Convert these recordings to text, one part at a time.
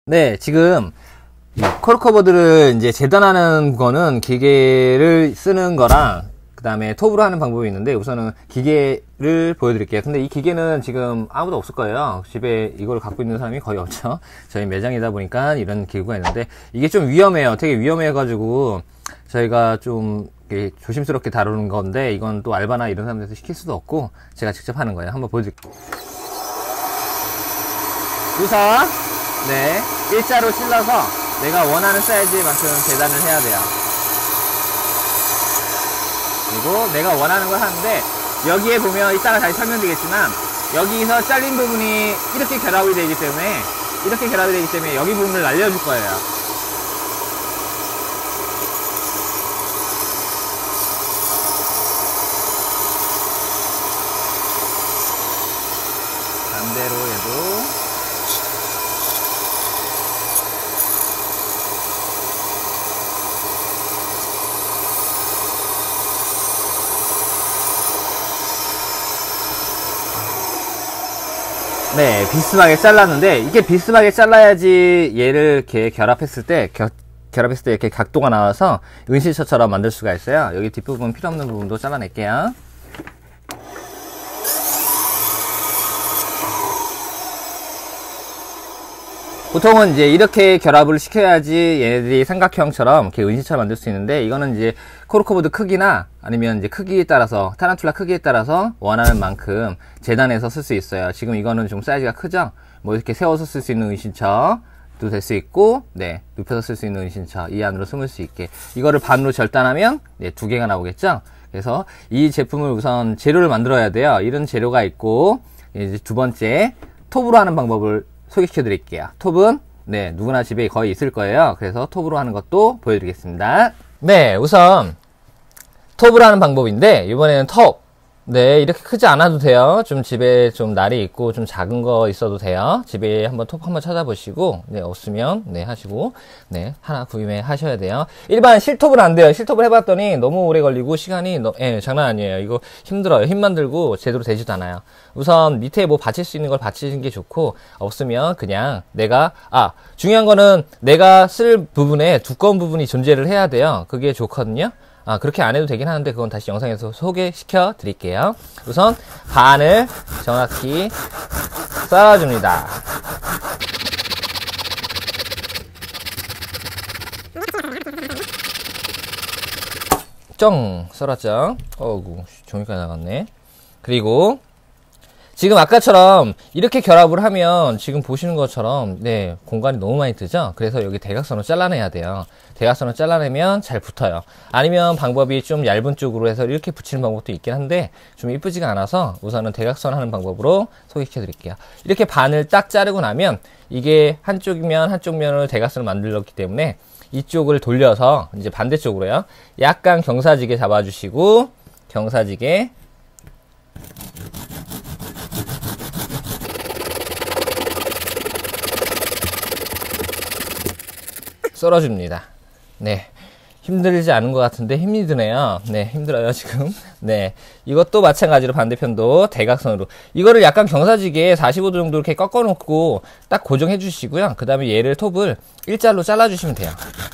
네, 지금 코르크보드를 이제 재단하는 거는 기계를 쓰는 거랑 그 다음에 톱으로 하는 방법이 있는데, 우선은 기계를 보여드릴게요. 근데 이 기계는 지금 아무도 없을 거예요. 집에 이걸 갖고 있는 사람이 거의 없죠. 저희 매장이다 보니까 이런 기구가 있는데, 이게 좀 위험해요. 되게 위험해가지고 저희가 좀 조심스럽게 다루는 건데, 이건 또 알바나 이런 사람들한테 시킬 수도 없고 제가 직접 하는 거예요. 한번 보여드릴게요. 우선 네, 일자로 찔러서 내가 원하는 사이즈만큼 재단을 해야 돼요. 그리고 내가 원하는 걸 하는데, 여기에 보면 이따가 다시 설명드리겠지만, 여기서 잘린 부분이 이렇게 결합이 되기 때문에 여기 부분을 날려줄 거예요. 반대로 해도 네, 비스듬하게 잘랐는데, 이게 비스듬하게 잘라야지 얘를 이렇게 결합했을 때 이렇게 각도가 나와서 은신처처럼 만들 수가 있어요. 여기 뒷부분 필요 없는 부분도 잘라낼게요. 보통은 이제 이렇게 결합을 시켜야지 얘네들이 삼각형처럼 이렇게 은신처럼 만들 수 있는데, 이거는 이제 코르크보드 크기나 아니면 이제 크기에 따라서, 타란툴라 크기에 따라서 원하는 만큼 재단해서 쓸 수 있어요. 지금 이거는 좀 사이즈가 크죠? 뭐 이렇게 세워서 쓸 수 있는 은신처도 될 수 있고, 네, 눕혀서 쓸 수 있는 은신처, 이 안으로 숨을 수 있게. 이거를 반으로 절단하면, 네, 2개가 나오겠죠? 그래서 이 제품을 우선 재료를 만들어야 돼요. 이런 재료가 있고, 이제 두 번째, 톱으로 하는 방법을 소개시켜 드릴게요. 톱은 네, 누구나 집에 거의 있을 거예요. 그래서 톱으로 하는 것도 보여드리겠습니다. 네, 우선 톱으로 하는 방법인데, 이번에는 톱, 네, 이렇게 크지 않아도 돼요. 좀 집에 좀 날이 있고 좀 작은 거 있어도 돼요. 집에 한번 톱 한번 찾아보시고, 네, 없으면 네 하시고, 네, 하나 구입해 하셔야 돼요. 일반 실톱은 안 돼요. 실톱을 해봤더니 너무 오래 걸리고 시간이 장난 아니에요. 이거 힘들어요. 힘만 들고 제대로 되지도 않아요. 우선 밑에 뭐 받칠 수 있는 걸 받치는 게 좋고, 없으면 그냥 중요한 거는 내가 쓸 부분에 두꺼운 부분이 존재를 해야 돼요. 그게 좋거든요. 그렇게 안 해도 되긴 하는데, 그건 다시 영상에서 소개시켜 드릴게요. 우선 반을 정확히 썰어줍니다. 쩡 썰었죠. 어구, 종이까지 나갔네. 그리고 지금 아까처럼 이렇게 결합을 하면 지금 보시는 것처럼 네, 공간이 너무 많이 뜨죠. 그래서 여기 대각선을 잘라내야 돼요. 대각선을 잘라내면 잘 붙어요. 아니면 방법이 좀 얇은 쪽으로 해서 이렇게 붙이는 방법도 있긴 한데, 좀 이쁘지가 않아서 우선은 대각선 하는 방법으로 소개시켜 드릴게요. 이렇게 반을 딱 자르고 나면, 이게 한쪽이면 한쪽 면을 대각선을 만들었기 때문에 이쪽을 돌려서 이제 반대쪽으로요, 약간 경사지게 잡아주시고, 경사지게 썰어줍니다. 네, 힘들지 않은 것 같은데 힘이 드네요. 네, 힘들어요 지금. 네, 이것도 마찬가지로 반대편도 대각선으로, 이거를 약간 경사지게 45도 정도 이렇게 꺾어 놓고 딱 고정해 주시고요. 그 다음에 얘를 톱을 일자로 잘라 주시면 돼요.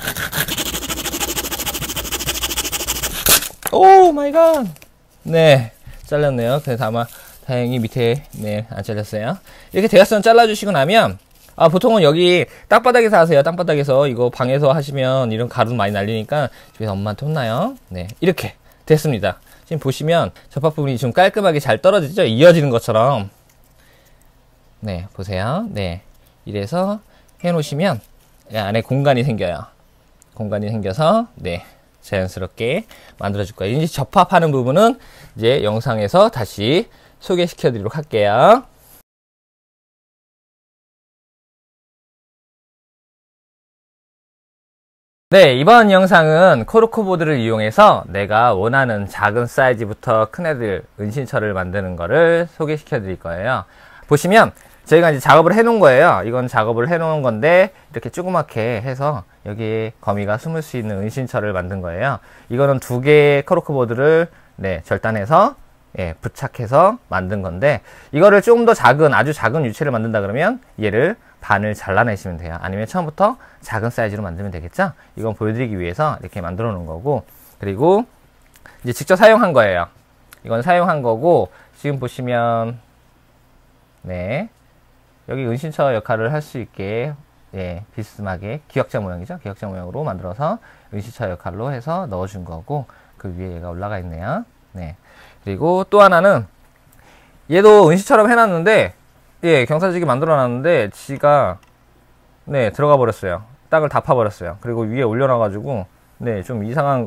오 마이 갓. 네, 잘렸네요. 그래서 아마 다행히 밑에 네, 안 잘렸어요. 이렇게 대각선 잘라 주시고 나면, 보통은 여기 땅바닥에서 하세요. 땅바닥에서. 이거 방에서 하시면 이런 가루 많이 날리니까 집에서 엄마한테 혼나요. 네, 이렇게 됐습니다. 지금 보시면 접합 부분이 좀 깔끔하게 잘 떨어지죠? 이어지는 것처럼. 네, 보세요. 네, 이래서 해 놓으시면 안에 공간이 생겨요. 공간이 생겨서 네, 자연스럽게 만들어 줄 거예요. 이제 접합하는 부분은 이제 영상에서 다시 소개시켜 드리도록 할게요. 네, 이번 영상은 코르크보드를 이용해서 내가 원하는 작은 사이즈부터 큰 애들 은신처를 만드는 거를 소개시켜 드릴 거예요. 보시면 저희가 이제 작업을 해 놓은 거예요. 이건 작업을 해 놓은 건데, 이렇게 조그맣게 해서 여기에 거미가 숨을 수 있는 은신처를 만든 거예요. 이거는 2개의 코르크보드를 네, 절단해서 예, 부착해서 만든 건데, 이거를 조금 더 작은, 아주 작은 유체를 만든다 그러면 얘를 반을 잘라내시면 돼요. 아니면 처음부터 작은 사이즈로 만들면 되겠죠? 이건 보여드리기 위해서 이렇게 만들어 놓은 거고, 그리고 이제 직접 사용한 거예요. 이건 사용한 거고, 지금 보시면 네, 여기 은신처 역할을 할 수 있게, 예, 비스듬하게 기역자 모양이죠. 기역자 모양으로 만들어서 은신처 역할로 해서 넣어준 거고, 그 위에 얘가 올라가 있네요. 네. 그리고 또 하나는 얘도 은신처럼 해놨는데, 예, 경사지기 만들어 놨는데 지가 네, 들어가 버렸어요. 땅을 다 파버렸어요. 그리고 위에 올려놔가지고 네, 좀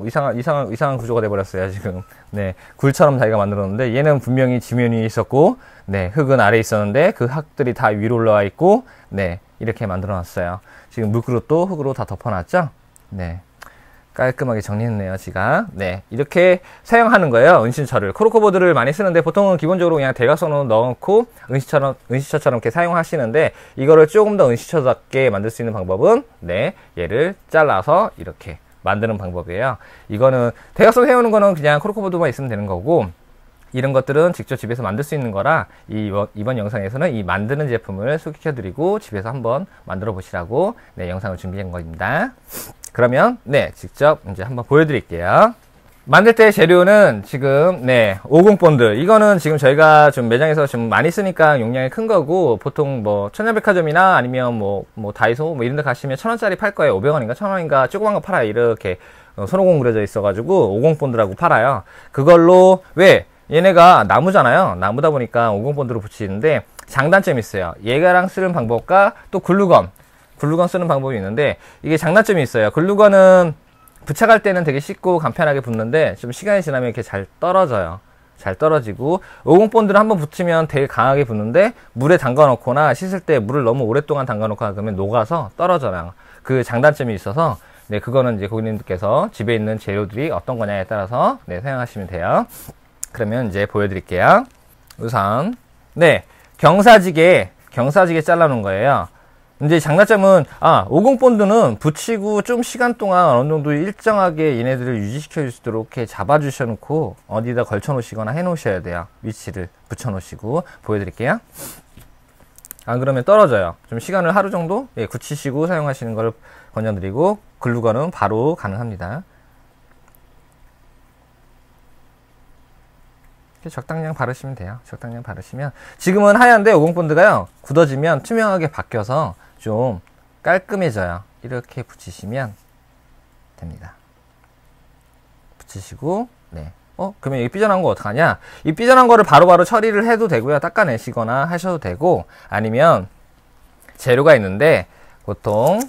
이상한 구조가 돼버렸어요, 지금. 네, 굴처럼 자기가 만들었는데, 얘는 분명히 지면 위에 있었고, 네, 흙은 아래에 있었는데, 그 흙들이 다 위로 올라와 있고, 네, 이렇게 만들어 놨어요. 지금 물그릇도 흙으로 다 덮어놨죠? 네. 깔끔하게 정리했네요, 지가. 네, 이렇게 사용하는 거예요, 은신처를. 코르크보드를 많이 쓰는데, 보통은 기본적으로 그냥 대각선으로 넣고, 은신처처럼 이렇게 사용하시는데, 이거를 조금 더 은신처답게 만들 수 있는 방법은, 네, 얘를 잘라서 이렇게 만드는 방법이에요. 이거는 대각선 세우는 거는 그냥 코르크보드만 있으면 되는 거고, 이런 것들은 직접 집에서 만들 수 있는 거라 이번 영상에서는 이 만드는 제품을 소개해 드리고 집에서 한번 만들어 보시라고 네, 영상을 준비한 겁니다. 그러면 네, 직접 이제 한번 보여드릴게요. 만들 때 재료는 지금 네, 50본드. 이거는 지금 저희가 좀 매장에서 좀 많이 쓰니까 용량이 큰 거고, 보통 뭐 천연백화점이나 아니면 뭐 다이소 뭐 이런 데 가시면 1,000원짜리 팔 거예요. 500원인가 1,000원인가 조그만 거 팔아요. 이렇게 손오공 그려져 있어 가지고 50본드라고 팔아요. 그걸로 왜 얘네가 나무잖아요. 나무다 보니까 50본드로 붙이는데 장단점이 있어요. 얘가랑 쓰는 방법과 또 글루건 쓰는 방법이 있는데, 이게 장단점이 있어요. 글루건은 부착할 때는 되게 쉽고 간편하게 붙는데 좀 시간이 지나면 이렇게 잘 떨어져요. 잘 떨어지고, 50본드를 한번 붙이면 되게 강하게 붙는데 물에 담가 놓거나 씻을 때 물을 너무 오랫동안 담가 놓거나 그러면 녹아서 떨어져요. 그 장단점이 있어서 네, 그거는 이제 고객님들께서 집에 있는 재료들이 어떤 거냐에 따라서 네, 사용하시면 돼요. 그러면 이제 보여드릴게요. 우선 네, 경사지게 잘라 놓은 거예요. 이제 장단점은 50본드는 붙이고 좀 시간 동안 어느 정도 일정하게 얘네들을 유지시켜 줄 수 있도록 이렇게 잡아 주셔 놓고 어디다 걸쳐 놓으시거나 해 놓으셔야 돼요. 위치를 붙여 놓으시고. 보여드릴게요. 안 그러면 떨어져요. 좀 시간을 하루 정도 예, 굳히시고 사용하시는 걸 권장드리고, 글루건은 바로 가능합니다. 적당량 바르시면 돼요. 적당량 바르시면, 지금은 하얀데 50본드가요 굳어지면 투명하게 바뀌어서 좀 깔끔해져요. 이렇게 붙이시면 됩니다. 붙이시고 네. 그러면 이 삐져나온 거 어떡하냐? 이 삐져나온 거를 바로바로 처리를 해도 되고요. 닦아내시거나 하셔도 되고, 아니면 재료가 있는데 보통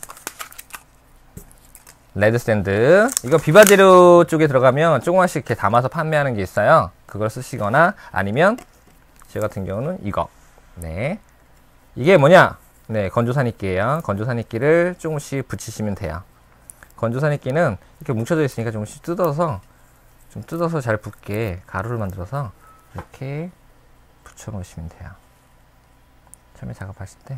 레드 스탠드, 이거 비바 재료 쪽에 들어가면 조금씩 이렇게 담아서 판매하는 게 있어요. 그걸 쓰시거나, 아니면 제 같은 경우는 이거 네, 이게 뭐냐? 네, 건조산입기예요. 건조산입기를 조금씩 붙이시면 돼요. 건조산입기는 이렇게 뭉쳐져 있으니까 조금씩 뜯어서 잘 붙게 가루를 만들어서 이렇게 붙여 놓으시면 돼요. 처음에 작업하실 때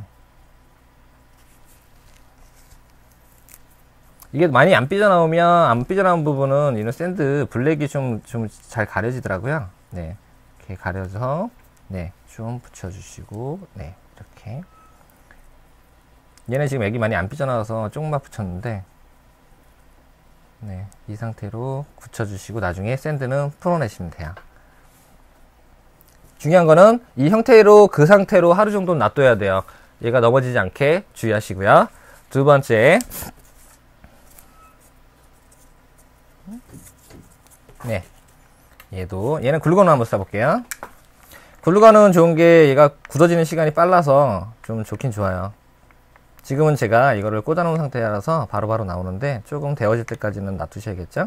이게 많이 안 삐져나온 부분은 이런 샌드 블랙이 좀 잘 가려지더라고요. 네, 이렇게 가려서 네, 좀 붙여주시고 네, 이렇게. 얘는 지금 액이 많이 안 삐져나와서 조금만 붙였는데 네, 이 상태로 굳혀주시고 나중에 샌드는 풀어내시면 돼요. 중요한 거는 이 형태로 그 상태로 하루 정도 놔둬야 돼요. 얘가 넘어지지 않게 주의하시고요. 두 번째, 네, 얘는 글루건을 한번 써볼게요. 글루건은 좋은 게 얘가 굳어지는 시간이 빨라서 좀 좋긴 좋아요. 지금은 제가 이거를 꽂아 놓은 상태라서 바로바로 나오는데 조금 데워질 때까지는 놔두셔야겠죠.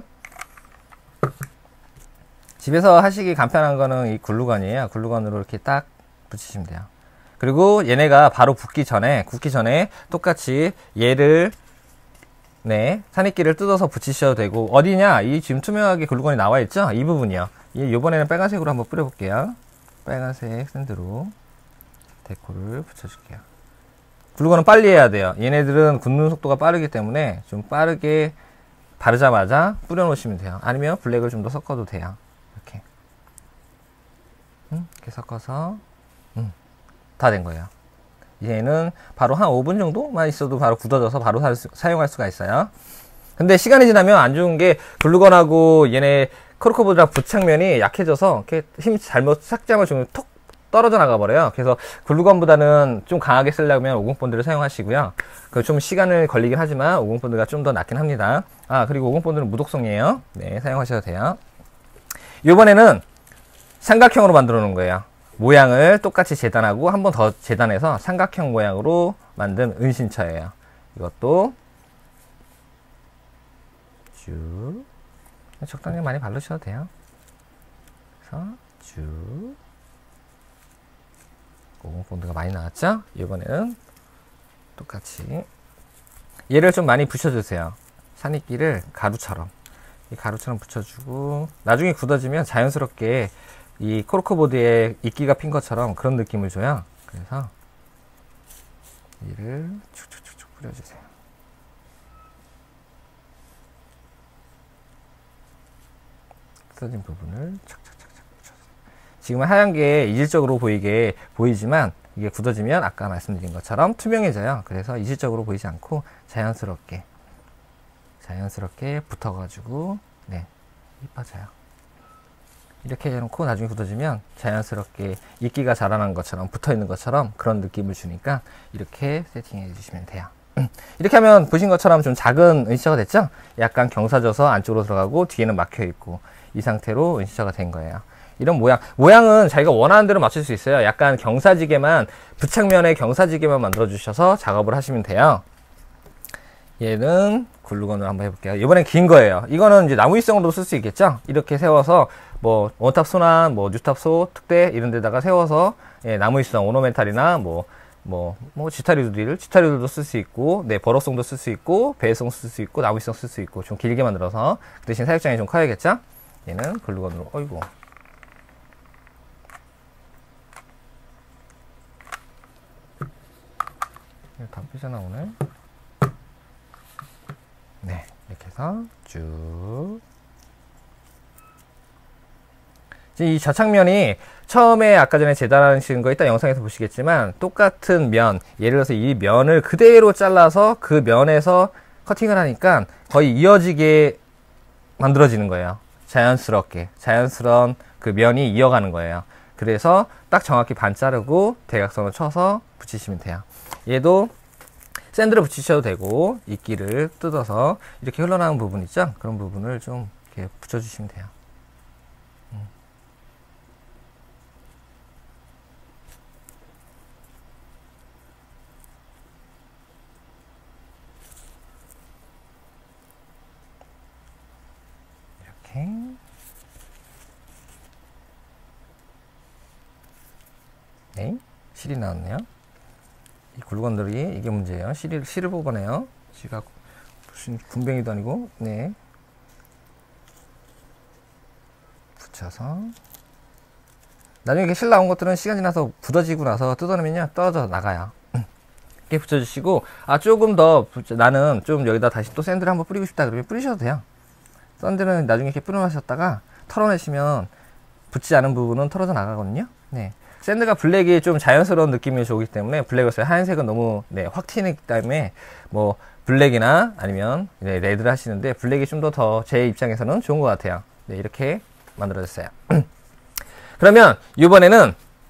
집에서 하시기 간편한 거는 이 글루건이에요. 글루건으로 이렇게 딱 붙이시면 돼요. 그리고 얘네가 바로 굳기 전에 똑같이 얘를 네, 산입기를 뜯어서 붙이셔도 되고, 어디냐? 이 지금 투명하게 글루건이 나와 있죠? 이 부분이요. 이번에는 빨간색으로 한번 뿌려볼게요. 빨간색 샌드로 데코를 붙여줄게요. 글루건은 빨리 해야 돼요. 얘네들은 굳는 속도가 빠르기 때문에 좀 빠르게 바르자마자 뿌려놓으시면 돼요. 아니면 블랙을 좀 더 섞어도 돼요. 이렇게. 이렇게 섞어서 다 된 거예요. 얘는 바로 한 5분 정도만 있어도 바로 굳어져서 바로 사용할 수가 있어요. 근데 시간이 지나면 안 좋은 게 글루건하고 얘네 코르크보드랑 부착면이 약해져서 이렇게 힘 잘못 삭제하면 좀 톡 떨어져 나가 버려요. 그래서 글루건보다는 좀 강하게 쓰려면 50본드를 사용하시고요. 그 좀 시간을 걸리긴 하지만 50본드가 좀 더 낫긴 합니다. 아, 그리고 50본드는 무독성이에요. 네, 사용하셔도 돼요. 이번에는 삼각형으로 만들어 놓은 거예요. 모양을 똑같이 재단하고 한 번 더 재단해서 삼각형 모양으로 만든 은신처예요. 이것도 쭉 적당히 많이 바르셔도 돼요. 그래서 쭉 50본드가 많이 나왔죠? 이번에는 똑같이 얘를 좀 많이 붙여주세요. 산이끼를 가루처럼 이 가루처럼 붙여주고 나중에 굳어지면 자연스럽게 이 코르크보드에 이끼가 핀 것처럼 그런 느낌을 줘요. 그래서 얘를 쭉쭉쭉 뿌려주세요. 써진 부분을 착착착착 붙여주세요. 지금은 하얀 게 이질적으로 보이지만 이게 굳어지면 아까 말씀드린 것처럼 투명해져요. 그래서 이질적으로 보이지 않고 자연스럽게 붙어가지고 네, 이뻐져요. 이렇게 해놓고 나중에 굳어지면 자연스럽게 이끼가 자라난 것처럼 붙어있는 것처럼 그런 느낌을 주니까 이렇게 세팅해 주시면 돼요. 이렇게 하면 보신 것처럼 좀 작은 은시처가 됐죠? 약간 경사져서 안쪽으로 들어가고 뒤에는 막혀있고 이 상태로 은시처가 된 거예요. 이런 모양은 자기가 원하는 대로 맞출 수 있어요. 약간 경사지게만 부착면에 경사지게만 만들어 주셔서 작업을 하시면 돼요. 얘는 글루건으로 한번 해볼게요. 이번엔 긴 거예요. 이거는 이제 나무 일성으로도 쓸 수 있겠죠? 이렇게 세워서 뭐 원탑 소난, 뭐 뉴탑소, 특대 이런 데다가 세워서 예, 나무 일성 오너멘탈이나 지타류들도 쓸 수 있고, 네, 버럭송도 쓸 수 있고, 배송 쓸 수 있고, 나무 일성 쓸 수 있고, 좀 길게 만들어서 그 대신 사육장이 좀 커야겠죠? 얘는 글루건으로, 어이구. 다 삐져나오네. 네, 이렇게 해서 쭉. 이 저착면이 처음에 아까 전에 재단하신 거 이따 영상에서 보시겠지만 똑같은 면, 예를 들어서 이 면을 그대로 잘라서 그 면에서 커팅을 하니까 거의 이어지게 만들어지는 거예요. 자연스러운 그 면이 이어가는 거예요. 그래서 딱 정확히 반 자르고 대각선을 쳐서 붙이시면 돼요. 얘도 샌드를 붙이셔도 되고 이끼를 뜯어서 이렇게 흘러나오는 부분 있죠? 그런 부분을 좀 이렇게 붙여주시면 돼요. 이렇게 네, 실이 나왔네요. 이 글루건들이 이게 문제예요. 실을 뽑아내요. 지가 무슨 군뱅이도 아니고, 네. 붙여서. 나중에 이렇게 실 나온 것들은 시간 지나서 굳어지고 나서 뜯어내면요, 떨어져 나가요. 이렇게 붙여주시고, 조금 더, 나는 좀 여기다 다시 또 샌드를 한번 뿌리고 싶다 그러면 뿌리셔도 돼요. 샌드는 나중에 이렇게 뿌려놓으셨다가 털어내시면 붙지 않은 부분은 털어져 나가거든요. 네. 샌드가 블랙이 좀 자연스러운 느낌이 좋기 때문에 블랙을 써요. 하얀색은 너무 네, 확 튀기 때문에 뭐 블랙이나 아니면 네, 레드를 하시는데 블랙이 좀 더 제 입장에서는 좋은 것 같아요. 네, 이렇게 만들어졌어요. 그러면 이번에는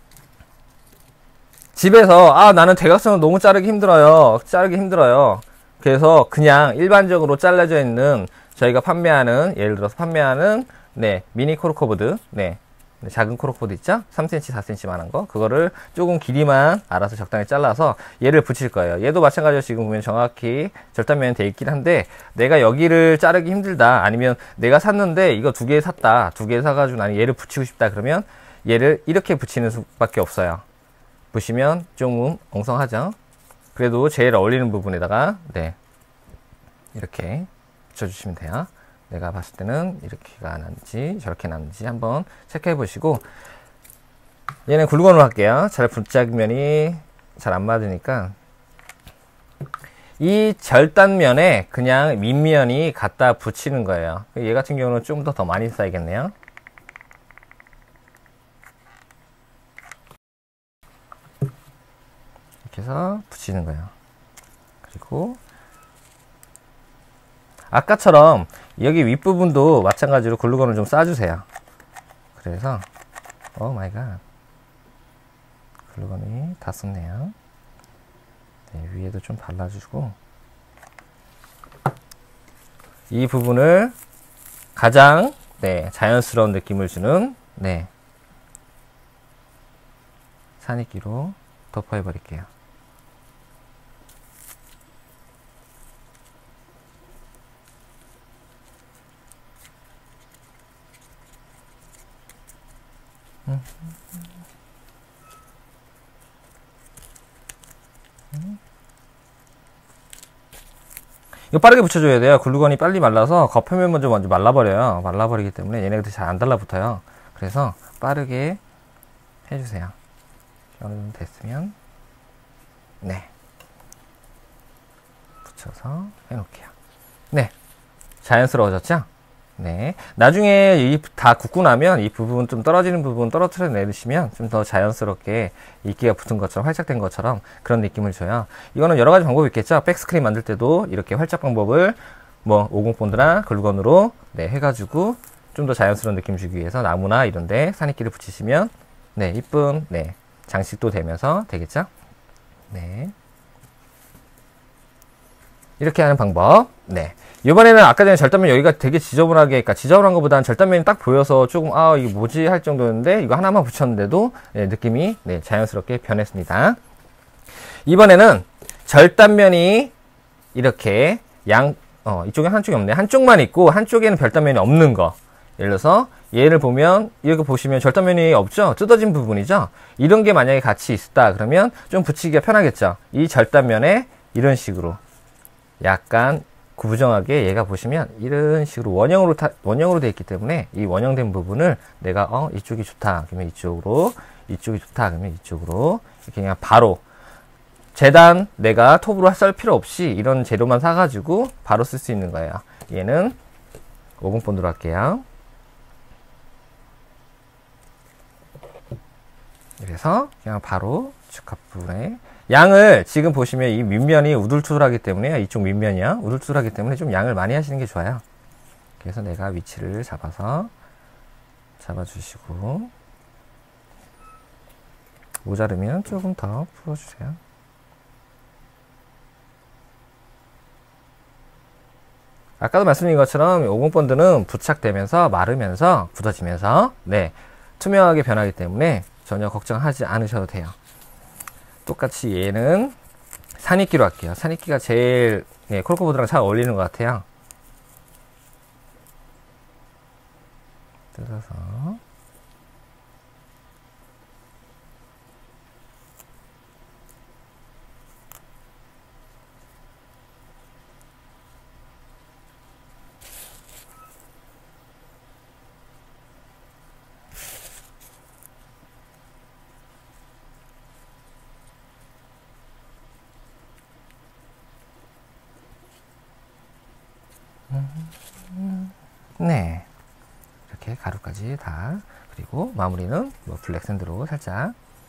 집에서 나는 대각선을 너무 자르기 힘들어요. 그래서 그냥 일반적으로 잘라져 있는 저희가 판매하는 예를 들어서 판매하는 네, 미니 코르크보드 네. 작은 코르크보드 있죠? 3cm, 4cm 만한 거. 그거를 조금 길이만 알아서 적당히 잘라서 얘를 붙일 거예요. 얘도 마찬가지로 지금 보면 정확히 절단면이 돼 있긴 한데 내가 여기를 자르기 힘들다. 아니면 내가 샀는데 이거 2개 샀다. 2개 사가지고 나는 얘를 붙이고 싶다. 그러면 얘를 이렇게 붙이는 수밖에 없어요. 보시면 좀 엉성하죠? 그래도 제일 어울리는 부분에다가 네 이렇게 붙여주시면 돼요. 내가 봤을 때는 이렇게가 났는지 저렇게 났는지 한번 체크해 보시고 얘는 글루건으로 할게요. 잘 붙잡면이 잘 안 맞으니까 이 절단면에 그냥 밑면이 갖다 붙이는 거예요. 얘 같은 경우는 좀 더 많이 쌓이겠네요. 해서 붙이는 거예요. 그리고 아까처럼 여기 윗부분도 마찬가지로 글루건을 좀 싸주세요. 그래서 오 마이 갓, 글루건이 다 썼네요. 네, 위에도 좀 발라주고, 이 부분을 가장 자연스러운 느낌을 주는 산이끼로 덮어해 버릴게요. 이거 빠르게 붙여줘야 돼요. 글루건이 빨리 말라서 겉표면 먼저 말라버려요. 말라버리기 때문에 얘네들이 잘 안 달라붙어요. 그래서 빠르게 해주세요. 어느 정도 됐으면 붙여서 해놓을게요. 자연스러워졌죠? 나중에 이 다 굳고 나면 이 부분 좀 떨어지는 부분 떨어뜨려 내리시면 좀 더 자연스럽게 이끼가 붙은 것처럼 활짝 된 것처럼 그런 느낌을 줘요. 이거는 여러 가지 방법이 있겠죠. 백스크린 만들 때도 이렇게 활짝 방법을 50본드나 글루건으로 해가지고 좀 더 자연스러운 느낌 주기 위해서 나무나 이런데 산이끼를 붙이시면 이쁜 장식도 되면서 되겠죠. 이렇게 하는 방법. 이번에는 아까 전에 절단면 여기가 되게 지저분하게, 그러니까 지저분한 것보다는 절단면이 딱 보여서 조금 이게 뭐지 할 정도였는데, 이거 하나만 붙였는데도 느낌이 자연스럽게 변했습니다. 이번에는 절단면이 이렇게 이쪽에 한쪽이 없네. 한쪽만 있고 한쪽에는 절단면이 없는 거. 예를 들어서 얘를 보면 이렇게 보시면 절단면이 없죠. 뜯어진 부분이죠. 이런 게 만약에 같이 있다 그러면 좀 붙이기가 편하겠죠. 이 절단면에 이런 식으로 약간 구부정하게 얘가 보시면 이런 식으로 원형으로 되어 있기 때문에 이 원형된 부분을 내가 이쪽이 좋다 그러면 이쪽으로, 이쪽이 좋다 그러면 이쪽으로, 이렇게 그냥 바로 재단 내가 톱으로 썰 필요 없이 이런 재료만 사가지고 바로 쓸 수 있는 거예요. 얘는 50본드로 할게요. 그래서 그냥 바로 앞부분에 양을 지금 보시면 이 밑면이 우둘투둘하기 때문에, 이쪽 밑면이야 우둘투둘하기 때문에 좀 양을 많이 하시는 게 좋아요. 그래서 내가 위치를 잡아주시고, 모자르면 조금 더 풀어주세요. 아까도 말씀드린 것처럼 50본드는 부착되면서 마르면서 굳어지면서 투명하게 변하기 때문에 전혀 걱정하지 않으셔도 돼요. 똑같이 얘는 산이끼로 할게요. 산이끼가 제일 콜코보드랑 잘 어울리는 것 같아요. 뜯어서 이렇게 가루까지 다, 그리고 마무리는 블랙 샌드로 살짝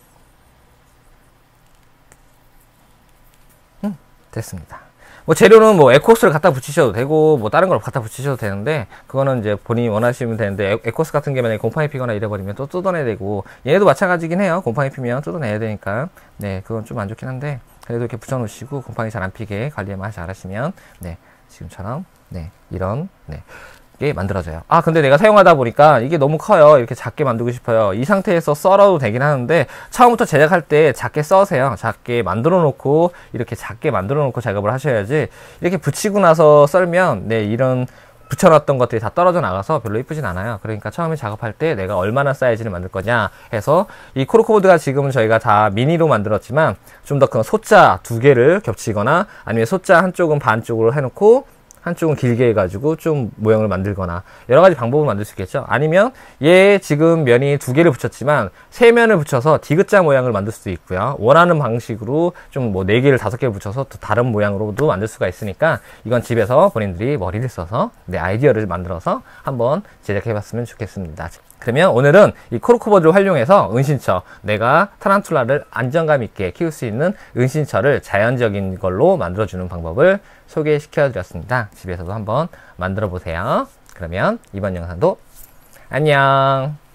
됐습니다. 재료는 에코스를 갖다 붙이셔도 되고 다른 걸 갖다 붙이셔도 되는데, 그거는 이제 본인이 원하시면 되는데, 에코스 같은 게 만약에 곰팡이 피거나 이래버리면 또 뜯어내야 되고, 얘네도 마찬가지긴 해요. 곰팡이 피면 뜯어내야 되니까 그건 좀 안 좋긴 한데, 그래도 이렇게 붙여 놓으시고 곰팡이 잘 안 피게 관리만 잘 하시면 지금처럼 이런 게 만들어져요. 근데 내가 사용하다 보니까 이게 너무 커요. 이렇게 작게 만들고 싶어요. 이 상태에서 썰어도 되긴 하는데, 처음부터 제작할 때 작게 써세요. 작게 만들어 놓고, 이렇게 작게 만들어 놓고 작업을 하셔야지, 이렇게 붙이고 나서 썰면 이런 붙여놨던 것들이 다 떨어져 나가서 별로 이쁘진 않아요. 그러니까 처음에 작업할 때 내가 얼마나 사이즈를 만들 거냐 해서, 이 코르코보드가 지금은 저희가 다 미니로 만들었지만 좀 더 큰 소자 2개를 겹치거나, 아니면 소자 한쪽은 반쪽으로 해놓고 한쪽은 길게 해가지고 좀 모형을 만들거나, 여러 가지 방법을 만들 수 있겠죠. 아니면 얘 지금 면이 2개를 붙였지만 3면을 붙여서 디귿자 모양을 만들 수도 있고요. 원하는 방식으로 좀 4개를 5개 붙여서 또 다른 모양으로도 만들 수가 있으니까, 이건 집에서 본인들이 머리를 써서 아이디어를 만들어서 한번 제작해 봤으면 좋겠습니다. 그러면 오늘은 이 코르크보드를 활용해서 은신처, 내가 타란툴라를 안정감 있게 키울 수 있는 은신처를 자연적인 걸로 만들어주는 방법을 소개시켜 드렸습니다. 집에서도 한번 만들어 보세요. 그러면 이번 영상도 안녕.